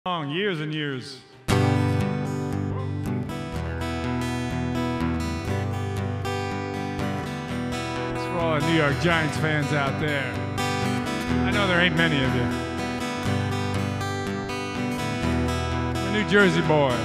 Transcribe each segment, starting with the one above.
Years and years. It's for all the New York Giants fans out there. I know there ain't many of you. I'm a New Jersey boy.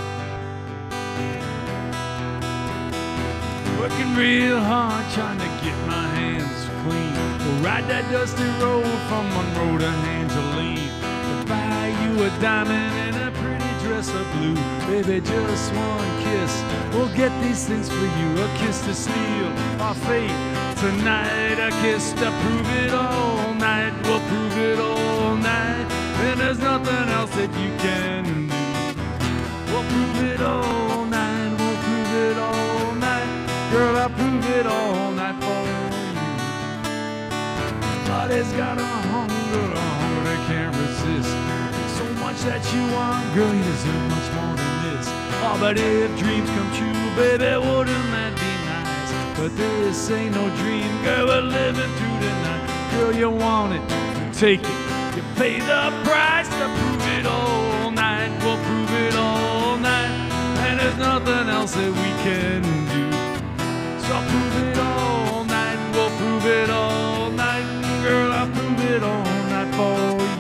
Working real hard trying to get my hands clean. We'll ride that dusty road from Monroe to Angeline. Buy you a diamond and a pretty dress of blue. Baby, just one kiss, we'll get these things for you. A kiss to steal our fate tonight. A kiss to prove it all night. We'll prove it all night. And there's nothing else that you can do. We'll prove it all night. We'll prove it all night. Girl, I'll prove it all night for you. Body's got a hunger that can't resist. So much that you want, girl, you deserve much more than this. Oh, but if dreams come true, baby, wouldn't that be nice? But this ain't no dream, girl, we're living through the night. Girl, you want it, you take it, you pay the price to prove it all night. We'll prove it all night, and there's nothing else that we can do. So prove it all night, we'll prove it all night. Girl, I'll prove it all night for you.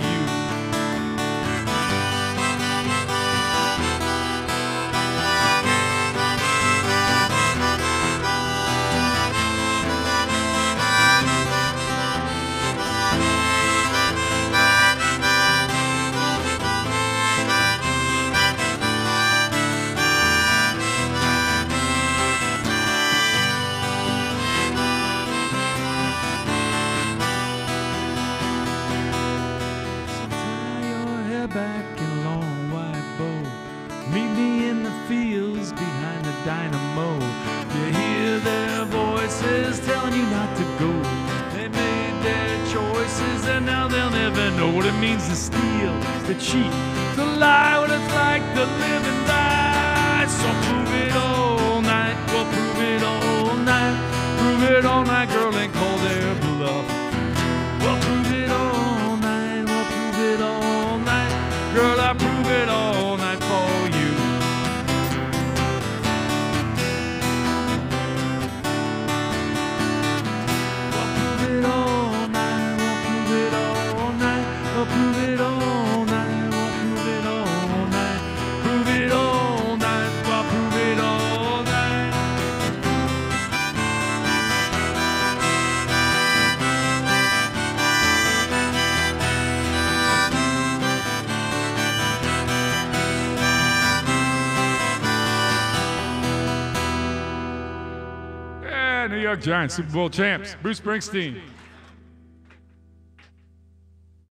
Back in long white bow, meet me in the fields behind the dynamo. You hear their voices telling you not to go. They made their choices and now they'll never know what it means to steal, to cheat, to lie, what it's like to live and die. So prove it all night, we'll prove it all night. Prove it all night, girl, and call their bluff. We'll prove it all night, we'll prove it all night. Girl, I prove it all night for you. We'll prove it all night, we'll prove it all night. We'll prove it all night, we'll prove it all night. Prove it all night, we'll prove it all night. New York Giants, Super Bowl champs, Bruce Springsteen.